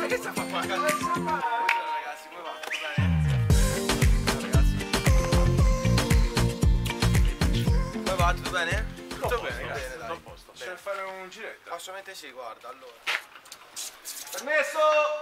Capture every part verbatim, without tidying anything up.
Ma che sta a fare? Ragazzi, come va? Tutto bene? Come va? Tutto bene? Tutto bene, grazie. Tutto a posto. Possiamo fare un giretto? Assolutamente sì, guarda, allora. Permesso!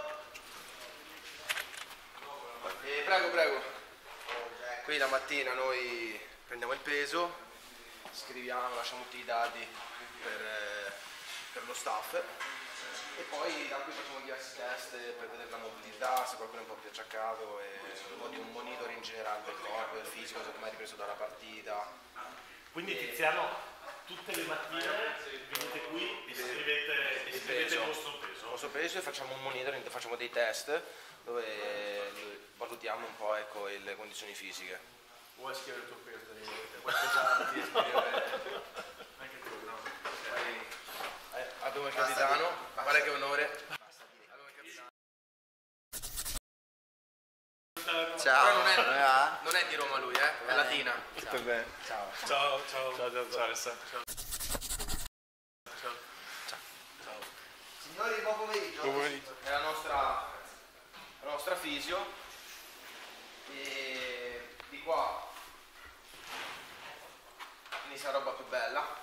Eh, prego, prego. Qui la mattina noi prendiamo il peso, scriviamo, lasciamo tutti i dati per, eh, per lo staff e poi da qui facciamo diversi test per vedere la mobilità, se qualcuno è un po' più acciaccato e un po' di un monitor in generale del corpo, del fisico, se come è ripreso dalla partita. Quindi e... Tiziano, tutte le mattine venite qui e scrivete, e scrivete il vostro peso? Il vostro peso e facciamo un monitoring, facciamo dei test dove valutiamo un po', ecco, le condizioni fisiche. Vuoi scrivere il tuo peso? Qualcosa di scrivere? Anche tu, no? Eh, abbiamo il capitano, guarda che onore. Abbiamo il capitano. Ciao. Però non è, non è di Roma lui, eh? È latina. Tutto bene. Ciao. Ciao, ciao. Ciao, ciao, ciao. Ciao. Ciao. Ciao. Signori, buon pomeriggio. Buon pomeriggio. È la nostra, la nostra fisio. E di qua inizia la roba più bella.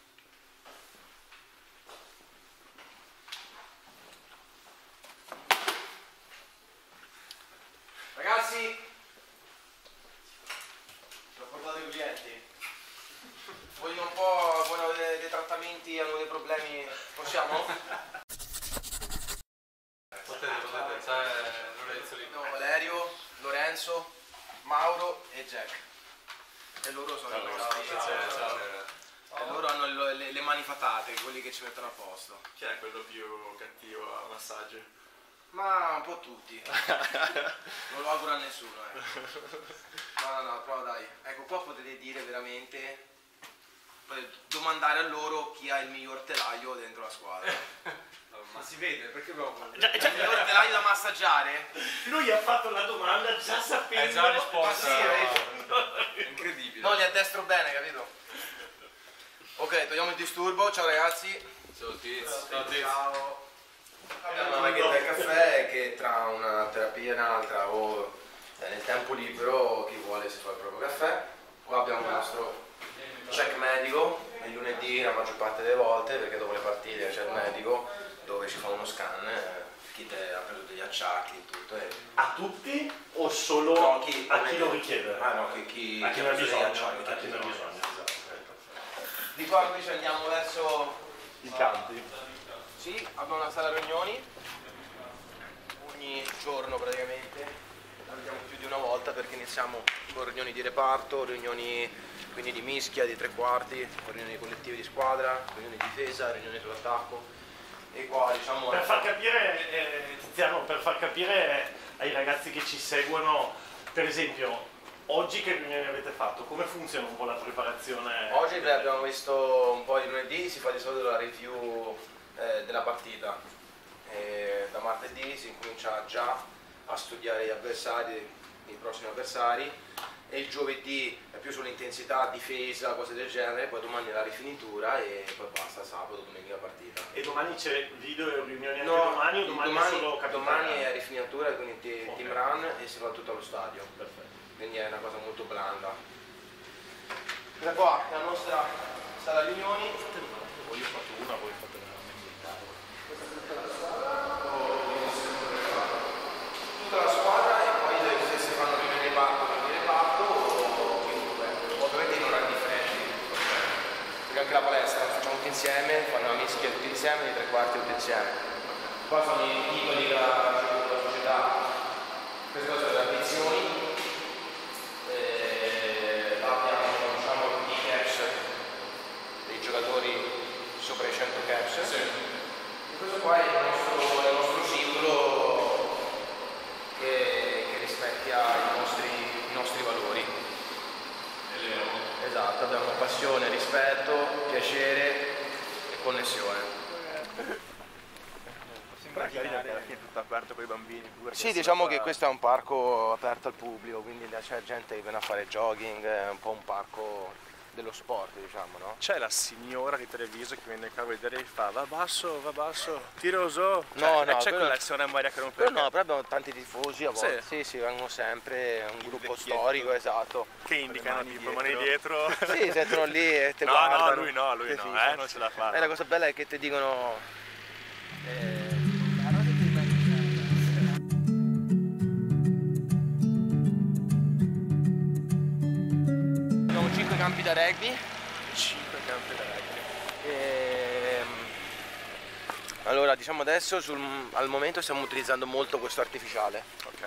Ragazzi, ho portato i clienti. Vogliono un po', vogliono dei, dei trattamenti, hanno dei problemi. Possiamo? Potete, potete, c'è Lorenzo lì. No, Valerio, Lorenzo, Mauro e Jack. E loro sono i nostri. E loro hanno le, le, le mani fatate, quelli che ci mettono a posto. Chi è quello più cattivo a massaggio? Ma un po' tutti. Non lo auguro a nessuno, eh. No, no, no, però dai. Ecco, qua potete dire veramente, potete domandare a loro chi ha il miglior telaio dentro la squadra. Ma si vede, perché proprio il miglior telaio da massaggiare? Lui ha fatto la domanda già sapendo. È già la risposta. Sì, è incredibile. No, li addestro bene, capito? Ok, togliamo il disturbo. Ciao ragazzi. Ciao Tiz. Ciao Tiz. Ciao. La maglietta del caffè è che tra una terapia e un'altra o nel tempo libero chi vuole si fa il proprio caffè. Qua abbiamo il nostro check medico, il lunedì la maggior parte delle volte, perché dopo le partite c'è il medico dove ci fa uno scan, chi te ha preso degli acciacchi e tutto. E... A tutti o solo no, chi, a chi lo richiede? Ah no, chi, chi, a chi ne ha bisogno, acciacchi, a chi ne ha bisogno. Di qua qui ci andiamo verso i campi. Sì, abbiamo una sala riunioni, ogni giorno praticamente, la vediamo più di una volta perché iniziamo con riunioni di reparto, riunioni quindi di mischia, di tre quarti, riunioni collettive di squadra, riunioni di difesa, riunioni sull'attacco. E qua diciamo... Per far capire, eh, Tiziano, per far capire ai ragazzi che ci seguono, per esempio, oggi che riunioni avete fatto? Come funziona un po' la preparazione? Oggi beh, abbiamo visto un po' di lunedì, si fa di solito la review eh, della partita. E da martedì si incomincia già a studiare gli avversari, i prossimi avversari, e il giovedì è più sull'intensità, difesa, cose del genere, poi domani la rifinitura e poi basta, sabato, domenica partita. E domani c'è video e riunioni anche no, domani o domani, domani, solo domani è rifinitura, quindi team okay. run e si va tutto allo stadio. Perfetto. Quindi è una cosa molto blanda. Da qua è la nostra sala riunioni. Voi ho fatto una, voi fate tutta la squadra e poi se si fanno riunioni di reparto, di reparto ovviamente in orari differenti. Perché anche la palestra la facciamo tutti insieme, fanno la mischia tutti insieme, i tre quarti tutti insieme. Qua sono i titoli della società, queste cose sono le ambizioni. Sopra i cento caps, sì. E questo qua è il nostro, è il nostro simbolo che, che rispecchia i nostri, i nostri valori. Esatto, abbiamo passione, rispetto, piacere e connessione. Sembra che alla fine è tutto aperto con i bambini. Sì, diciamo che questo è un parco aperto al pubblico, quindi c'è gente che viene a fare jogging, è un po' un parco dello sport, diciamo, no? C'è la signora di televiso che viene qua a vedere e fa va basso, va basso, tiroso. No, cioè, no, c'è però- quella signora Maria che non Però perché no, però abbiamo tanti tifosi a volte. Sì. Sì, sì, vengono sempre, è un gruppo vecchietto. storico, esatto. che indicano mani tipo mani dietro. dietro. Sì, sentono lì e te No, guardano. no, lui no, lui Sì, no, sì, eh, sì. non ce la fa. E la cosa bella è che ti dicono... eh, Abbiamo cinque campi da rugby. cinque campi da rugby. Ehm, Allora, diciamo adesso sul, al momento stiamo utilizzando molto questo artificiale. Ok.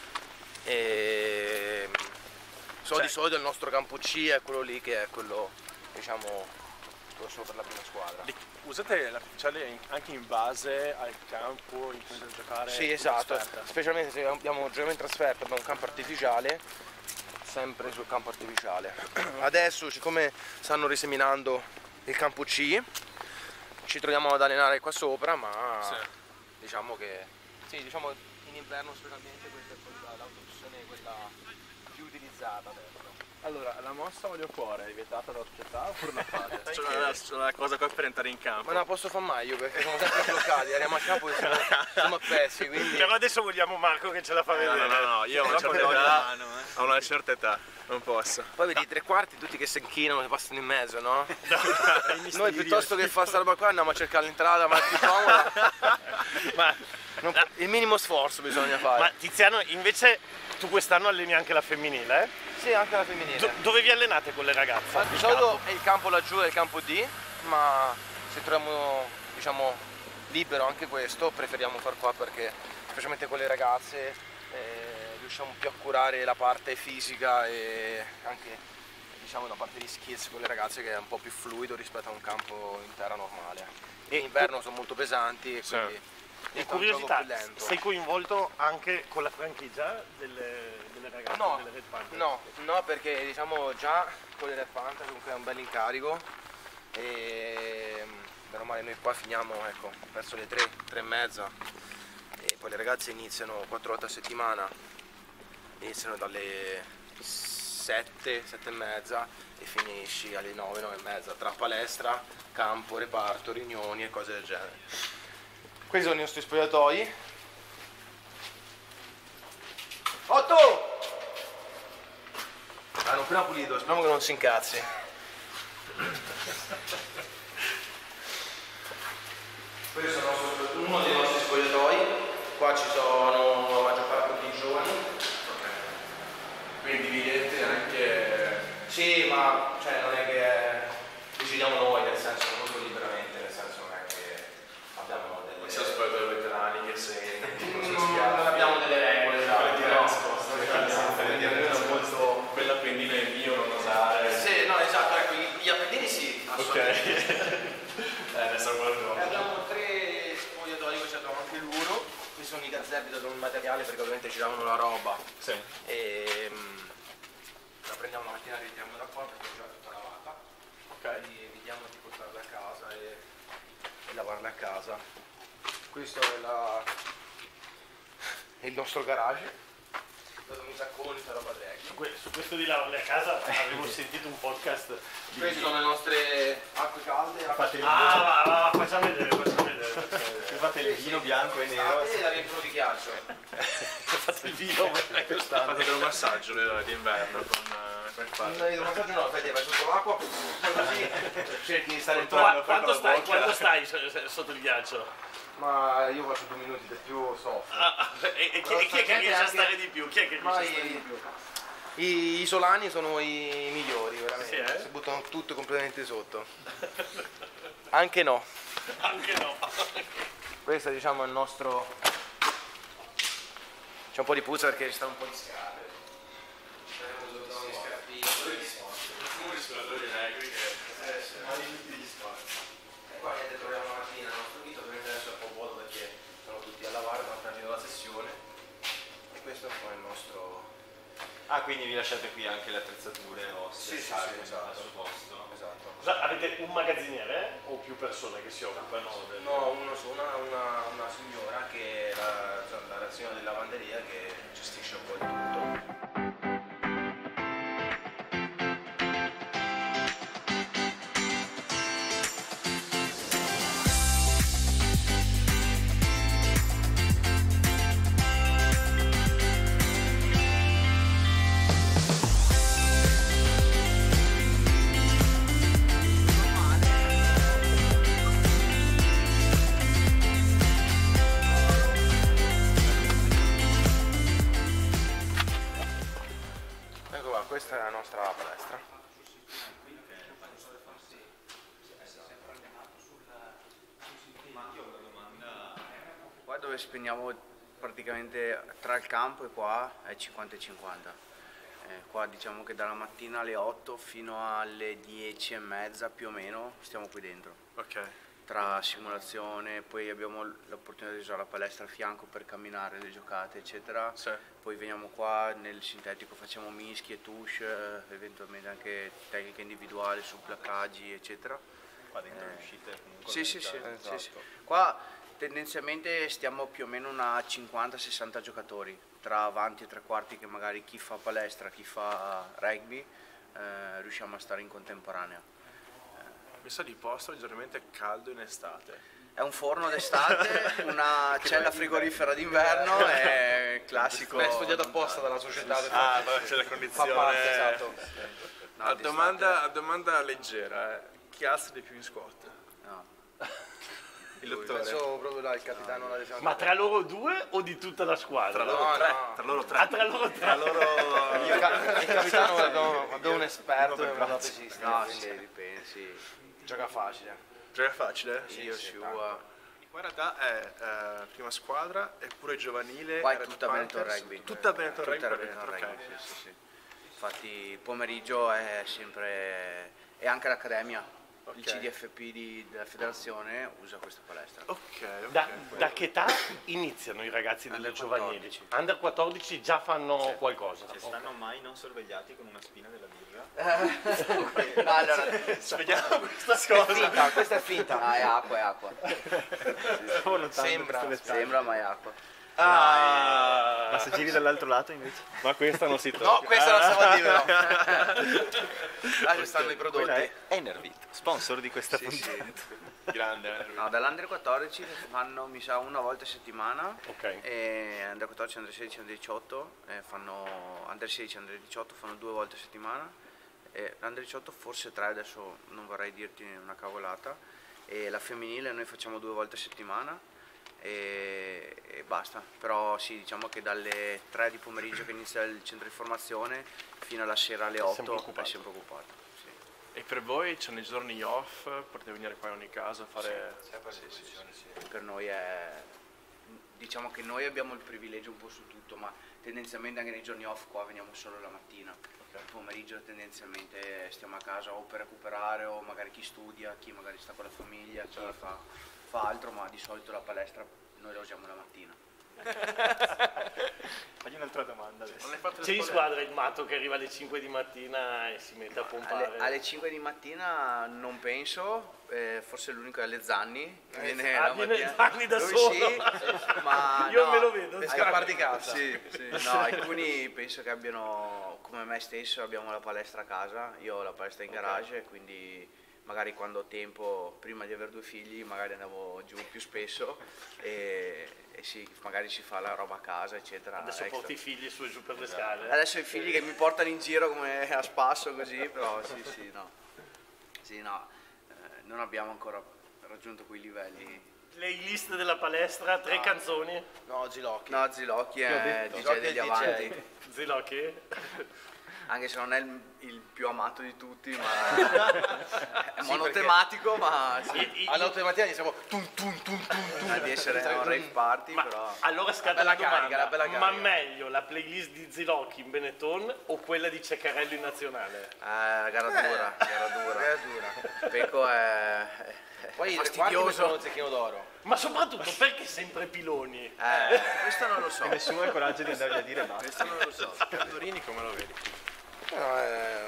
E so Cioè- di solito il nostro campo C è quello lì che è quello, diciamo, corso per la prima squadra. Li- Usate l'artificiale in- anche in base al campo in cui andate a giocare? Sì, in esatto, trasferta? specialmente se abbiamo giochiamo in trasferta, abbiamo un campo artificiale, sempre sul campo artificiale. Adesso, siccome stanno riseminando il campo C, ci troviamo ad allenare qua sopra, ma Sì. diciamo che sì, diciamo in inverno specialmente questa è quella, l'autobussone quella più utilizzata adesso. Allora, la mossa voglio cuore è vietata dalla società oppure la fate? C'è una, c'è una cosa qua per entrare in campo. Ma non la posso fare mai io perché siamo sempre bloccati, arriviamo a campo e siamo, siamo a pezzi, quindi Però adesso vogliamo Marco che ce la fa No, vedere. no, no, no, io ho una certa Troppo età, mano, ho una certa età, non posso. poi vedi i tre quarti tutti che si inchinano e passano in mezzo, no? Noi piuttosto che fare sta roba qua andiamo a cercare l'entrata ma più comoda. Ma, Non pu- il minimo sforzo bisogna fare. Ma Tiziano, invece tu quest'anno alleni anche la femminile, eh? Sì, anche la femminile. Do- dove vi allenate con le ragazze? Ma di solito è il campo laggiù, è il campo D, ma se troviamo, diciamo, libero anche questo, preferiamo far qua perché specialmente con le ragazze eh, riusciamo più a curare la parte fisica e anche, diciamo, la parte di skills con le ragazze che è un po' più fluido rispetto a un campo in terra normale. E in inverno sono molto pesanti e Sì. quindi E diventa un gioco curiosità, più lento. sei coinvolto anche con la franchigia delle, delle ragazze No, delle Red Panther? no, no, perché diciamo già con le Red Panther comunque è un bel incarico e meno male noi qua finiamo ecco, verso le tre, tre e mezza e poi le ragazze iniziano quattro volte a settimana, iniziano dalle sette, sette e mezza e finisci alle nove, nove e mezza tra palestra, campo, reparto, riunioni e cose del genere. Questi sono i nostri spogliatoi. Otto! Hanno appena pulito, speriamo che non si incazzi. Questo è il nostro- uno dei nostri spogliatoi. Qua ci sono la maggior parte di giovani. Quindi dividete anche... Sì, ma cioè, non è che decidiamo noi, nel senso molto liberamente, nel senso non è che abbiamo delle... C'è lo spogliatoio veterani che se... Non abbiamo delle regole, esatto, no. molto... Quell'appendino è mio, non osare... Sì, no, esatto, ecco, gli gli appendini sì, assolutamente. Eh, adesso guardo... E abbiamo tre spogliatoi, qui abbiamo anche l'uno, qui sono i gazzelli da un materiale perché ovviamente ci davano la roba. Sì. E mm, la prendiamo la mattina, la ritiriamo da qua perché è già tutta lavata. Ok. E vediamo di portarla a casa e, e lavarla a casa. Questo è la, è il nostro garage. Dove mi sacconi, sta roba reggae. Que- Su questo di lavarle a casa avevo sentito un podcast di... Queste sono le nostre acque calde. Fate il, Ah, va, va, facciamo vedere, facciamo vedere. facciamo vedere. fate il vino bianco e nero. E la riempiono di ghiaccio. Fate il vino, Fate un massaggio d'inverno con, eh, con il padre. Non il massaggio no, fai, vai sotto l'acqua, così cerchi di stare in Qua- tono. quando, stai, quando stai so- so- sotto il ghiaccio? Ma io faccio due minuti del più soft. Ah, e, e chi, e chi è che riesce a stare di più? Chi è che riesce Ma a stare di i, più? i isolani sono i migliori, veramente. Sì, eh? Si buttano tutto completamente sotto. Anche no. Anche no. Questo diciamo è il nostro... C'è un po' di puzza perché ci stanno un po' di scarpe. E qua niente, troviamo la mattina il nostro dito, ovviamente adesso è un po' vuoto perché sono tutti a lavare, ma appena finito la sessione. E questo è un po' il nostro... Ah, quindi vi lasciate qui anche le attrezzature osse, Sì, sì, salve, sì, esatto. al suo posto. Esatto. Cosa, avete un magazziniere o più persone che si occupano del... No, uno su una, una, una signora che è la, la razione della lavanderia che gestisce un po' di tutto. dove spendiamo praticamente tra il campo e qua è cinquanta e cinquanta. Eh, qua diciamo che dalla mattina alle otto fino alle dieci e mezza più o meno stiamo qui dentro. Ok. Tra simulazione, poi abbiamo l'opportunità di usare la palestra a fianco per camminare, le giocate eccetera. Sì. Poi veniamo qua nel sintetico, facciamo mischi e touche, eh, eventualmente anche tecniche individuali su placcaggi eccetera. Qua dentro Eh, riuscite comunque sì, a sì, sì, organizzare. sì, sì. Qua tendenzialmente stiamo più o meno una cinquanta sessanta giocatori, tra avanti e tre quarti, che magari chi fa palestra, chi fa rugby, eh, riusciamo a stare in contemporanea. Mi sa di posto leggermente caldo in estate. È un forno d'estate, una cella frigorifera d'inverno, è classico. Beh, è studiato apposta dalla società. Ah, vabbè, c'è la Fa condizione. parte, esatto. No, a, d'estate- domanda, a domanda leggera, eh. Chi alza di più in squat? no. Il dottore? Penso proprio dal capitano la difesa. Ma tra loro due o di tutta la squadra? Tra loro No, tre. no. Tra loro tre. Ah, tra loro tre. Tra loro... Il, ca- il capitano abbiamo, abbiamo un esperto e un trapezista. No, sì, dipende, sì. Gioca facile. Gioca facile? Io, Shua, Qua in realtà è eh, prima squadra, eppure giovanile. qua è Red tutta Benetton Panthers. Rugby. Tutta Benetton Rugby. Tutta qua Benetton dentro, Rugby, ok. sì, sì, sì. Infatti il pomeriggio è sempre, e anche l'accademia, il Ok. C D F P di- della federazione usa questa palestra. Ok, ok. Da, da che età iniziano i ragazzi delle Under giovanili? quattordici. Under quattordici già fanno qualcosa. Cioè, stanno mai non sorvegliati con una spina della birra? No, allora, Spieghiamo questa È cosa. finta, questa è finta. no, è acqua, è acqua. Sembra. Sembra, ma è acqua. Ah, Ma se giri dall'altro lato invece? ma questa non si tocca. No, questa non si può dire, no. Là ci stanno i Quella prodotti. è Enervit, sponsor di questa Sì, sì. puntata. Grande. eh. No, dall'Under quattordici fanno, mi sa, una volta a settimana. Ok. E Under quattordici, Under sedici, Under diciotto, eh, fanno Under sedici, Under diciotto fanno due volte a settimana. E Under diciotto forse tre, adesso non vorrei dirti una cavolata. E la femminile noi facciamo due volte a settimana e, e basta. Però sì, diciamo che dalle tre di pomeriggio che inizia il centro di formazione fino alla sera alle sempre otto occupato. è sempre occupato. Sì. E per voi c'hanno i giorni off? Potete venire qua in ogni caso a fare... Per noi è, diciamo che noi abbiamo il privilegio un po' su tutto, ma tendenzialmente anche nei giorni off qua veniamo solo la mattina. Il pomeriggio tendenzialmente stiamo a casa o per recuperare, o magari chi studia, chi magari sta con la famiglia, chi fa, fa altro, ma di solito la palestra noi la usiamo la mattina. Fagli un'altra domanda adesso. Non hai fatto le C'è in scuole? squadra il matto che arriva alle cinque di mattina e si mette a pompare. Alle, alle cinque di mattina non penso, eh, forse l'unico è alle Zanni, viene ah, la viene mattina. Zanni da Lui solo. sì, ma Io no, me lo vedo. Le scarpe di casa. Sì, sì. No, alcuni penso che abbiano, come me stesso, abbiamo la palestra a casa, io ho la palestra in garage, quindi magari quando ho tempo, prima di avere due figli, magari andavo giù più spesso e, e sì, magari si fa la roba a casa, eccetera. Adesso extra. porti i figli su e giù per le scale. Adesso ho i figli che mi portano in giro come a spasso così, però sì, sì, no. Sì, no, eh, non abbiamo ancora raggiunto quei livelli. Playlist della palestra, tre canzoni. No, Gilocchi. No, Zilocchi è D J Zilocchi è degli il D J. avanti, Zilocchi. anche se non è il, il più amato di tutti, ma è monotematico, ma sì, I- i- Alle otto di mattina diciamo tum tum tum tum tum. ha di essere un rave party, Ma però... allora scatta bella la domanda, carica, la bella ma carica. meglio la playlist di Zilocchi in Benetton o quella di Ceccarelli in nazionale? Eh, gara dura, gara dura. È dura. Peco è, è Poi i tre quarti fastidioso. mettono il zecchino d'oro. Ma soprattutto perché sempre piloni? Eh, questo non lo so, Nessuno ha il coraggio di andargli a dire basta. questo non lo so. Dorini come lo vedi? No, è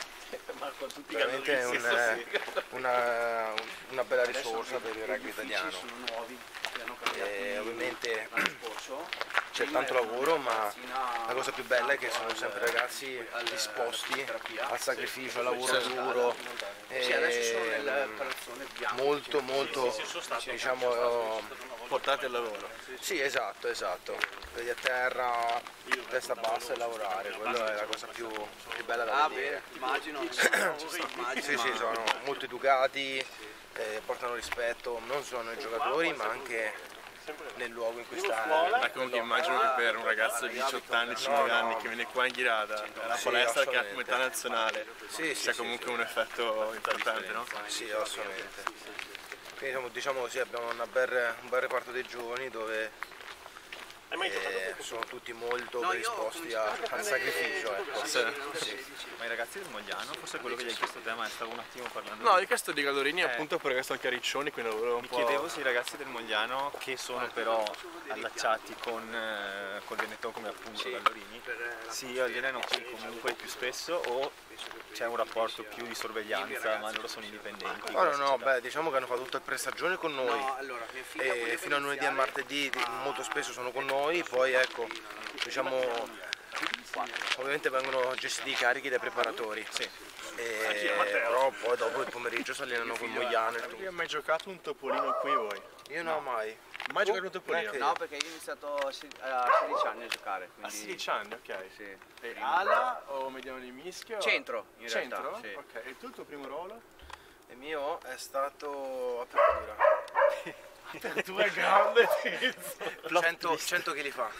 Ma con tutti i veramente caloristi, un- sì. una, una bella risorsa per il rugby Gli uffici italiano. sono nuovi, che hanno cambiato E ovviamente l'anno scorso. c'è Prima tanto era lavoro, una ma ragazzina la cosa più bella è che accanto sono al- sempre ragazzi al- disposti fisioterapia. al sacrificio, al lavoro duro. Sì, adesso sono e, nell'operazione bianca. molto molto Sì, sì, sono stato. diciamo Portate al lavoro. sì, esatto, esatto. Vedi a terra, testa bassa e lavorare, quella è la cosa più, più bella da Ah, vedere. beh, immagino, immagino, Sì, sì, sono molto educati, eh, portano rispetto non solo ai giocatori ma anche nel luogo in cui stanno. Ma comunque immagino che per un ragazzo di diciotto anni, diciannove anni che viene qua in Ghirada, è la Sì, palestra che ha assolutamente. come età nazionale, Sì, sì, c'è sì, comunque sì. un effetto importante, no? Sì, assolutamente. Quindi diciamo, diciamo così, abbiamo una bel, un bel reparto dei giovani dove Hai mai giocato eh, con sono tutti molto predisposti a- al sacrificio. Ecco. Sì. Ma i ragazzi del Mogliano, forse quello che gli hai chiesto te, ma stavo un attimo parlando. No, ho chiesto di Gallorini Eh. appunto perché sto a Chiariccioni, quindi volevo un Mi po'... chiedevo se i ragazzi del Mogliano, che sono però allacciati con eh, col Benetton come appunto Gallorini, si allenano qui comunque più spesso o c'è un rapporto più di sorveglianza, ma loro sono indipendenti? No, no, no, beh, diciamo che hanno fatto tutta la prestagione con noi. allora, mia figlia E fino a lunedì e martedì di- molto spesso sono con noi, poi ecco, diciamo, ovviamente vengono gestiti i carichi dai preparatori. E, però poi dopo il pomeriggio si allenano con Mogliano e Avete tutto. mai giocato un topolino qui voi? Io no, mai. Mai giocato un topolino? neanche No, perché io ho iniziato a se- a sedici anni a giocare. A Quindi... sedici anni, ok. Sì. E ala o mediano di mischio? Centro, in Centro? realtà. Sì. Ok, e tu il tuo primo ruolo? Il mio è stato apertura. Apertura gambe, cento, cento chili fa.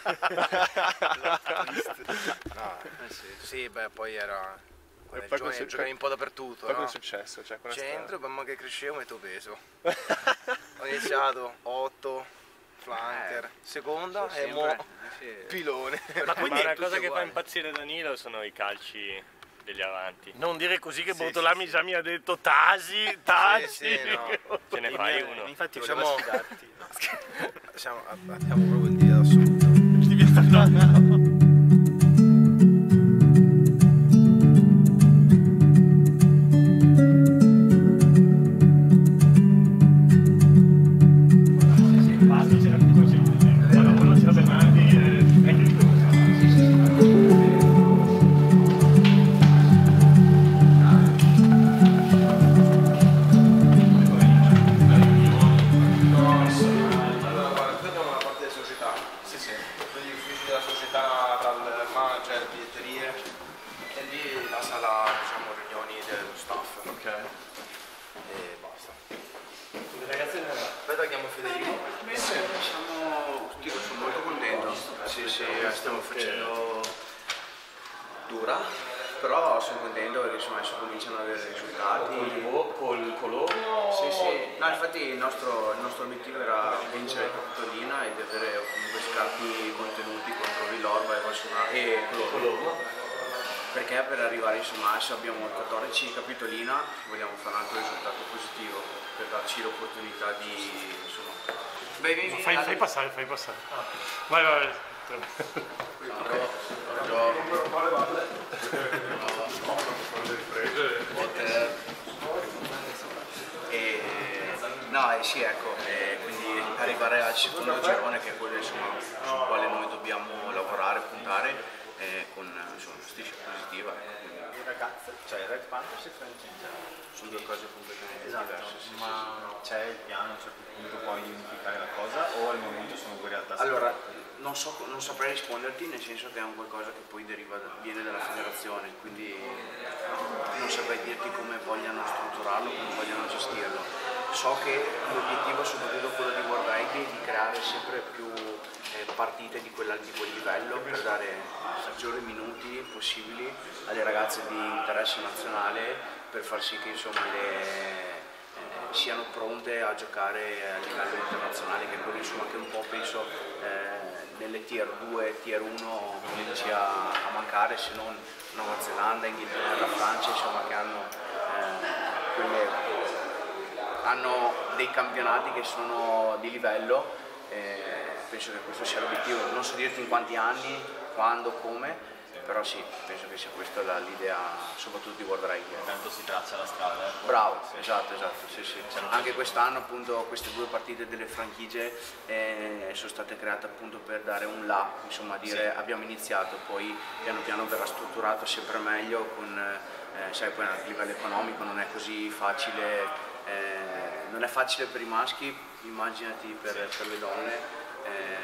No, sì, beh, poi era... E Vabbè, poi giovane, cosa- giocavi un po' dappertutto, Poi no? cosa è successo? Cioè, qual è stata- Centro, man mano che crescevo metto peso. Ho iniziato otto, flanker, seconda e mo Sempre. Sì. pilone. Ma quindi una cosa tutte che fa uguali. impazzire Danilo sono i calci degli avanti. Non dire così che Sì, Bortolami sì, già mi ha detto tasi, tasi. Sì, sì, no. Ce ne fai uno. Infatti Siamo- volevo sfidarti. Siamo, abbiamo proprio il dire assoluto. Allora guarda, qui abbiamo la parte della società. Sì, sì. Quindi gli uffici della società, dal manager, biglietterie e lì la sala, diciamo, riunioni dello staff. Ok. E basta. Ragazzi, Aspetta, chiamo Federico. Siamo, dico, sono molto contento. Sì, sì, stiamo facendo dura, però sono contento perché insomma adesso cominciano ad avere risultati. col colore? Sì, sì. No, infatti il nostro, il nostro obiettivo era vincere Capitolina ed avere comunque scarpi contenuti contro Villorba e Valsona e Colombo. Perché per arrivare insomma adesso abbiamo il quattordici Capitolina, vogliamo fare un altro risultato positivo per darci l'opportunità di insomma. Beh, vieni, Fai, fai passare, fai passare. Vai, vai, vai. E, no, eh, sì, ecco, e quindi arrivare al secondo girone che è quello insomma, sul quale noi dobbiamo lavorare, puntare eh, con insomma, una striscia positiva. Ecco. Il ragazzo, cioè il Red Panthers e franchigia. Sono due cose completamente Esatto, diverse. Sì, ma c'è il piano a un certo punto poi di unificare la cosa o al momento sono due realtà Allora, separate? non, so, non saprei risponderti nel senso che è un qualcosa che poi deriva, viene dalla federazione, quindi non saprei dirti come vogliano strutturarlo, come vogliano gestirlo. So che l'obiettivo è soprattutto quello di World Rugby di creare sempre più eh, partite di, quella, di quel livello per dare maggiori minuti possibili alle ragazze di interesse nazionale per far sì che insomma, le, siano pronte a giocare a livello internazionale, che è quello insomma, che un po' penso eh, nelle tier due, tier uno cominci a, a mancare, se non Nuova Zelanda, Inghilterra, Francia, insomma, che hanno, eh, quelle, hanno dei campionati che sono di livello. Eh, penso che questo sia l'obiettivo, non so dirti in quanti anni, quando, come, però sì, penso che sia questa la- l'idea soprattutto di World Rugby. Intanto si traccia la strada. eh. Bravo, esatto, esatto, sì, sì. Anche quest'anno appunto queste due partite delle franchigie eh, sono state create appunto per dare un là, insomma dire abbiamo iniziato, poi piano piano verrà strutturato sempre meglio con, eh, sai poi a livello economico non è così facile, eh, non è facile per i maschi, immaginati per, per le donne. Eh,